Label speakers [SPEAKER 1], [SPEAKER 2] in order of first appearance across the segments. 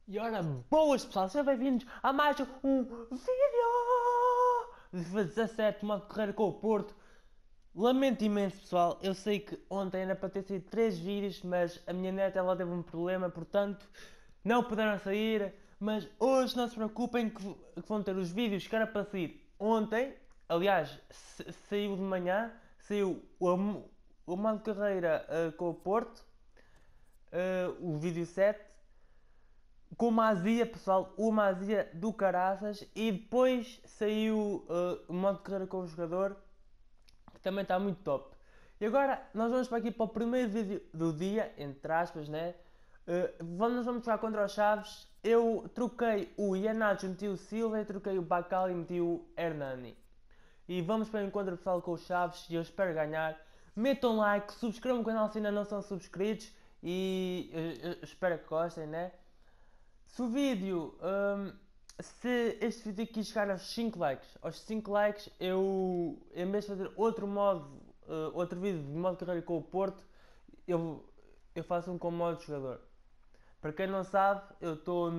[SPEAKER 1] E ora, boas pessoal, sejam bem-vindos a mais um vídeo de FIFA 17, modo de carreira com o Porto. Lamento imenso pessoal, eu sei que ontem era para ter saído 3 vídeos, mas a minha net ela teve um problema, portanto não puderam sair. Mas hoje não se preocupem que vão ter os vídeos que era para sair ontem. Aliás, saiu de manhã, saiu o modo de carreira com o Porto, o vídeo 7 com uma azia, pessoal, uma azia do caraças. E depois saiu o modo de carreira com o jogador, que também está muito top. E agora nós vamos para aqui para o primeiro vídeo do dia, entre aspas, né? Nós vamos jogar contra os Chaves. Eu troquei o Iheanacho, meti o Silva, e troquei o Bacal e meti o Hernani. E vamos para o encontro pessoal com os Chaves e eu espero ganhar. Metam like, subscrevam o canal se ainda não são subscritos e eu espero que gostem, né? Se o vídeo, se este vídeo aqui chegar aos 5 likes, eu, em vez de fazer outro modo, outro vídeo de modo de carreira com o Porto, eu faço um com modo de jogador. Para quem não sabe, eu estou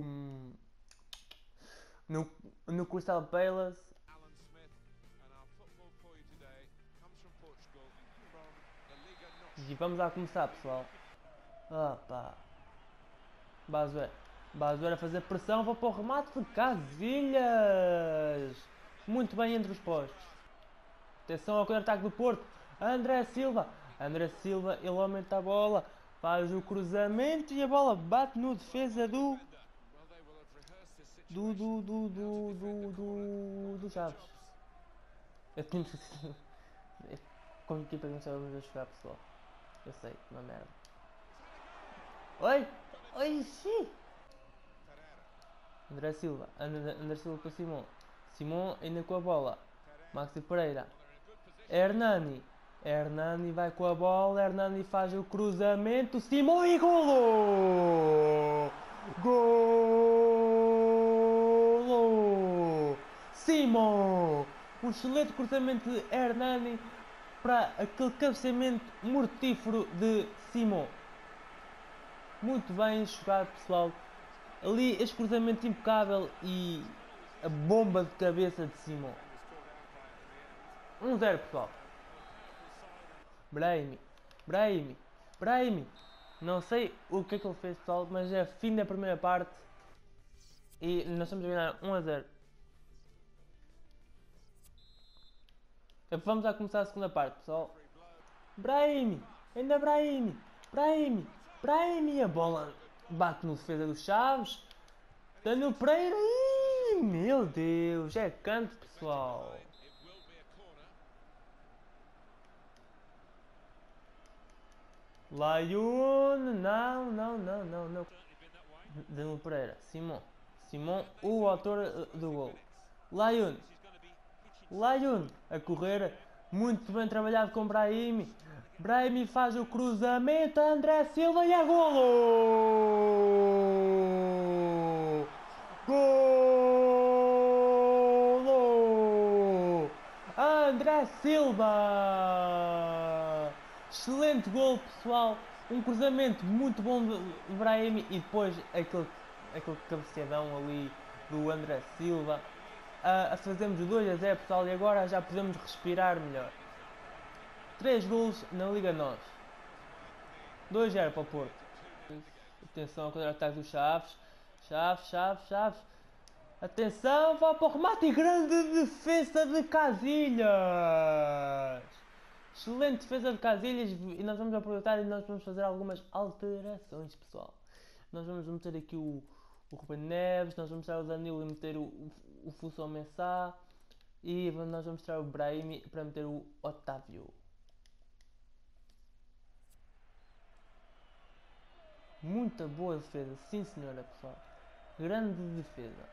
[SPEAKER 1] no, no Crystal Palace e vamos lá começar, pessoal. Opa, Bazué. Bazué a fazer pressão, vou para o remate de Casilhas. Muito bem entre os postos. Atenção ao contra-ataque do Porto. André Silva. André Silva, ele aumenta a bola. Faz o cruzamento e a bola bate no defesa do Chaves. Eu tinha com a equipa que não sabemos a jogar, pessoal. Eu sei, uma merda. Oi! Oi, sim! André Silva. André Silva para Simão. Simão ainda com a bola. Maxi Pereira. Hernani. Hernani vai com a bola. Hernani faz o cruzamento. Simão e golo! Golo! Simão! Um excelente cruzamento de Hernani para aquele cabeceamento mortífero de Simão. Muito bem jogado, pessoal. Ali este cruzamento impecável e a bomba de cabeça de Simão. 1-0, pessoal. Brahimi, Brahimi, Brahimi. Não sei o que é que ele fez, pessoal, mas é fim da primeira parte e nós estamos a ganhar 1-0. Vamos a começar a segunda parte, pessoal. Brahimi, ainda Brahimi, Brahimi, Brahimi. A bola bate no defesa dos Chaves. Daniel Pereira. Ih, meu Deus, é canto, pessoal. Layun, não, não, não, não, não. Danilo Pereira, Simão, Simão, o autor do gol. Layun, Layun, a correr, muito bem trabalhado com Brahimi. Brahimi faz o cruzamento, André Silva e a golo! Golo! André Silva! Excelente gol, pessoal. Um cruzamento muito bom de Brahimi e depois aquele cabeceadão ali do André Silva. Fazemos o 2-0, pessoal, e agora já podemos respirar melhor. 3 gols na Liga NOS. 2-0 para o Porto. Atenção ao contra-ataque dos Chaves. Chaves, Chaves, Chaves. Atenção, vai para o remate e grande defesa de Casilhas. Excelente defesa de Casilhas e nós vamos aproveitar e nós vamos fazer algumas alterações, pessoal. Nós vamos meter aqui o Ruben Neves, nós vamos tirar o Danilo e meter o Fussão Mensah e nós vamos tirar o Brahimi para meter o Otávio. Muita boa defesa, sim senhora, pessoal. Grande defesa.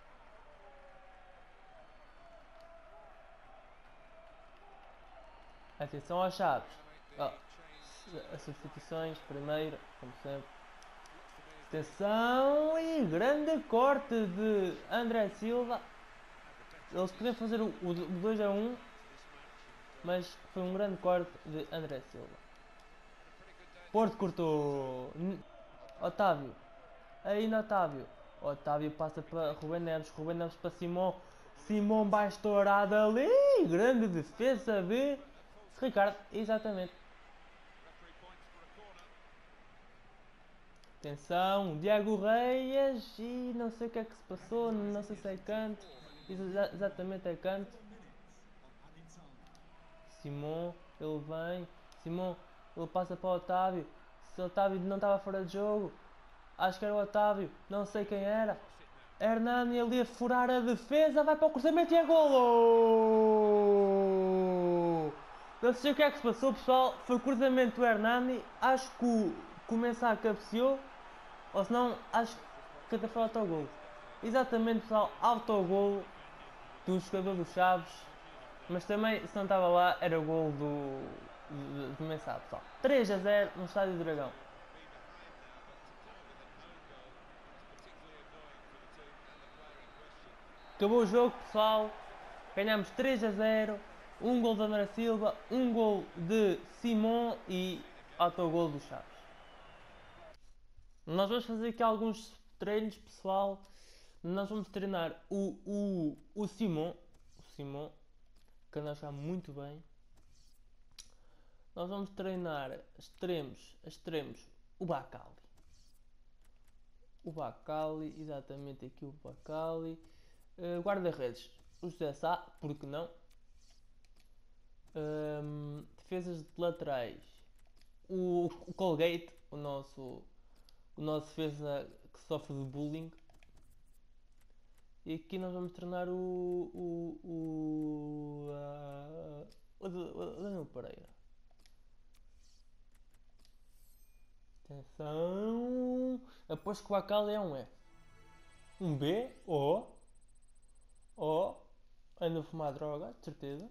[SPEAKER 1] Atenção aos Chaves. As substituições, primeiro, como sempre. Atenção e grande corte de André Silva. Eles podiam fazer o 2-1, mas foi um grande corte de André Silva. Porto cortou. Otávio. Ainda Otávio. Otávio passa para Rubem Neves para Simão. Simão vai estourar dali. Grande defesa de Ricardo. Exatamente. Atenção, Diego Reis e não sei o que é que se passou, não sei se é canto, exatamente é canto. Simão, ele vem, Simão, ele passa para o Otávio, se o Otávio não estava fora de jogo, acho que era o Otávio, não sei quem era. Hernani ali a furar a defesa, vai para o cruzamento e é golo! Não sei o que é que se passou, pessoal, foi o cruzamento do Hernani, acho que o Mensah cabeceou. Ou senão, acho que até foi autogol. Exatamente, pessoal, autogol do jogador dos Chaves. Mas também, se não estava lá, era o gol do Mensah, pessoal. 3-0 no Estádio do Dragão. Acabou o jogo, pessoal. Ganhamos 3-0. Um gol de André Silva, um gol de Simon e autogol dos Chaves. Nós vamos fazer aqui alguns treinos, pessoal. Nós vamos treinar o Simon. O Simon, que anda a jogar muito bem. Nós vamos treinar extremos, o Bacali. O Bacali, exatamente aqui o Bacali. Guarda-redes, o José Sá, porque não? Defesas de laterais, o Colgate, o nosso defesa que sofre de bullying. E aqui nós vamos treinar o Daniel Pereira. Atenção! Aposto que o Bacali é um F. Um B? O anda a fumar droga, de certeza.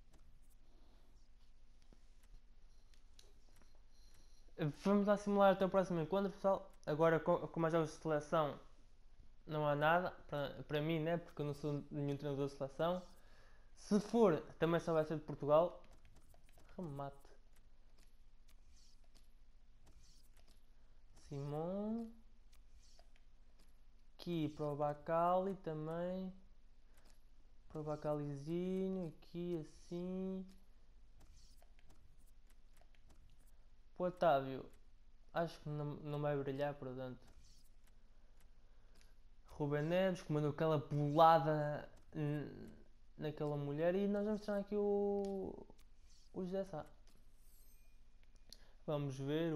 [SPEAKER 1] Vamos lá simular até o próximo encontro, pessoal. Agora, com mais jogos de seleção, não há nada para mim, né? Porque eu não sou nenhum treinador de seleção. Se for, também só vai ser de Portugal. Remate. Simon. Aqui para o Bacali também. Para o Bacalizinho. Aqui assim. Para o Otávio. Acho que não vai brilhar, portanto. Rubem Neves comandou aquela bolada naquela mulher e nós vamos treinar aqui o José Sá. Vamos ver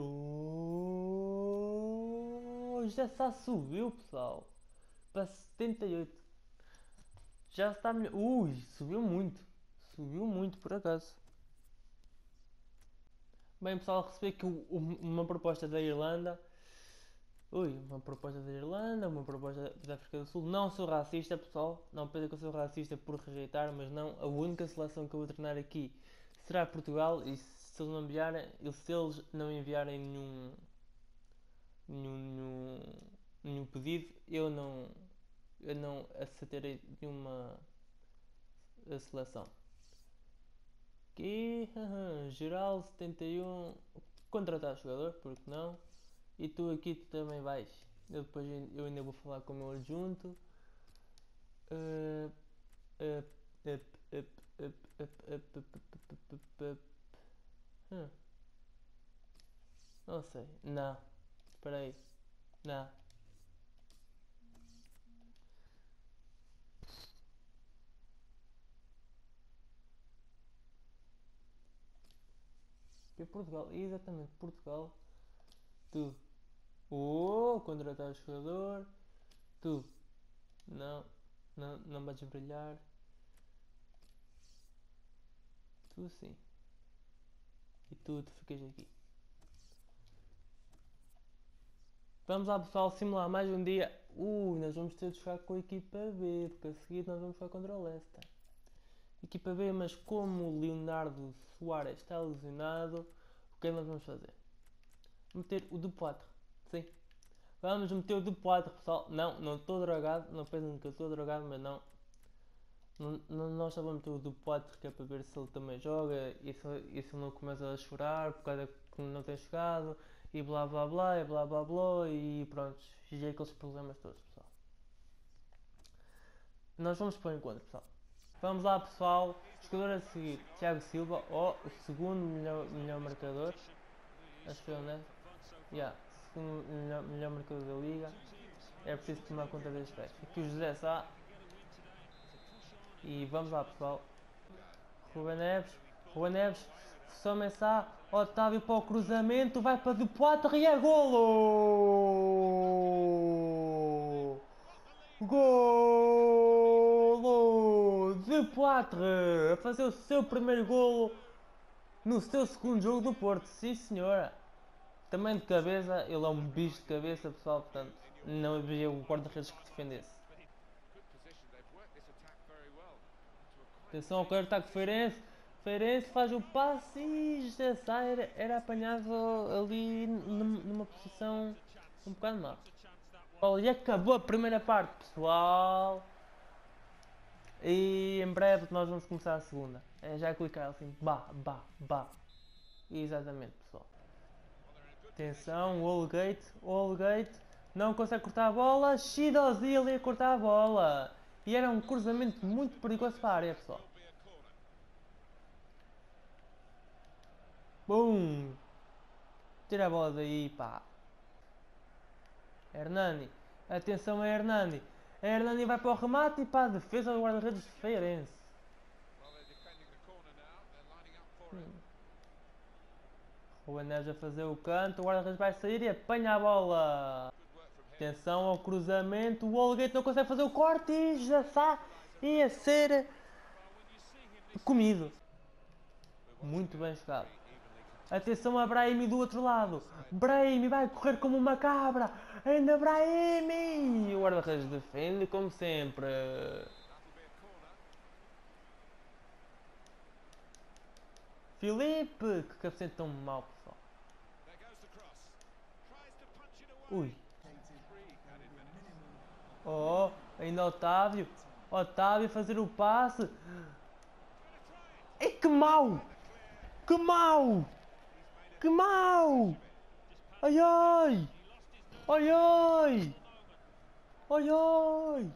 [SPEAKER 1] o José Sá subiu, pessoal, para 78. Já está melhor. Ui, subiu muito por acaso. Bem, pessoal, recebi aqui uma proposta da Irlanda. Uma proposta da Irlanda, uma proposta da África do Sul. Não sou racista, pessoal. Não pensem que eu sou racista por rejeitar, mas não. A única seleção que eu vou treinar aqui será Portugal. E se eles não enviarem, se eles não enviarem nenhum pedido, eu não aceitarei nenhuma seleção. Aqui, geral 71, contratar jogador, porque não? E tu aqui tu também vais. Eu ainda vou falar com o meu adjunto. Não sei. Não. Espera aí. Não. E Portugal. Exatamente. Portugal. Tu. Contratar jogador. Tu. Não. Não vais brilhar. Tu sim. E tu ficas aqui. Vamos lá, pessoal, simular mais um dia. Nós vamos ter de jogar com a equipa B, porque a seguir nós vamos jogar contra o Leicester. Equipa B, mas como o Leonardo Soares está lesionado, o que é que nós vamos fazer? Meter o Dupoitre. Sim. Vamos meter o Dupoitre, pessoal. Não estou drogado. Não pensem que eu estou drogado, mas não. Nós só vamos meter o Dupoitre, que é para ver se ele também joga e se ele não começa a chorar por causa que não tem jogado e blá blá blá, e blá blá blá, e pronto, e aqueles problemas todos, pessoal. Nós vamos para o encontro, pessoal. Vamos lá, pessoal. Jogador a seguir, Thiago Silva, o segundo melhor marcador. Acho que é, né? Yeah, segundo melhor marcador da liga. É preciso tomar conta destes pés. Aqui o José Sá. E vamos lá, pessoal. Ruben Neves, Some Sá, Otávio para o cruzamento, vai para De Poitre e é golo! Golo! De Poitre a fazer o seu primeiro golo no seu segundo jogo do Porto, sim senhora. Também de cabeça, ele é um bicho de cabeça, pessoal, portanto não havia o guarda-redes que defendesse. Atenção ao claro ataque Feirense. Feirense faz o passe e já sai, era apanhado ali numa posição um bocado má. E acabou a primeira parte, pessoal. E em breve nós vamos começar a segunda. É já clicar assim, bah. Exatamente, pessoal. Atenção, Holgate. Não consegue cortar a bola. Shidozil ia cortar a bola. E era um cruzamento muito perigoso para a área, pessoal. Bum! Tira a bola daí, pá. Hernani. Atenção a Hernani. A Hernani vai para o remate e para a defesa do guarda-redes de Feirense. O Neves a fazer o canto. O guarda-redes vai sair e apanha a bola. Atenção ao cruzamento. O Holgate não consegue fazer o corte e já está. Ia ser comido. Muito bem jogado. Atenção a Brahimi do outro lado. Brahimi vai correr como uma cabra. Ainda Brahimi. O guarda-redes defende como sempre. Filipe. Que cabeceio tão mau, pessoal. Ui. Oh, ainda Otávio. Otávio fazer o passe. E que mau. Que mau. Que mau! Ai ai! Ai ai! Ai ai!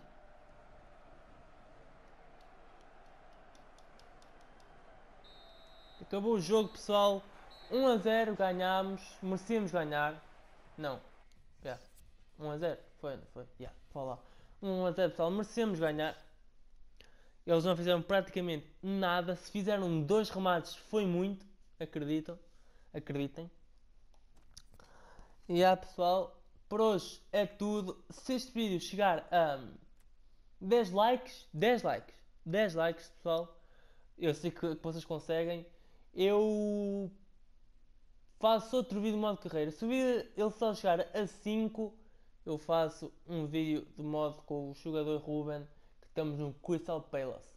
[SPEAKER 1] Acabou o jogo, pessoal. 1 a 0, ganhámos. Merecíamos ganhar. Não. Yeah. 1 a 0. Foi, não foi? Yeah. Foi lá. 1 a 0, pessoal. Merecemos ganhar. Eles não fizeram praticamente nada. Se fizeram 2 remates, foi muito. Acreditem. E pessoal, por hoje é tudo. Se este vídeo chegar a 10 likes, pessoal, eu sei que vocês conseguem. Eu faço outro vídeo de modo carreira. Se o vídeo ele só chegar a 5, eu faço um vídeo de modo com o jogador Ruben, que estamos no Crystal Palace.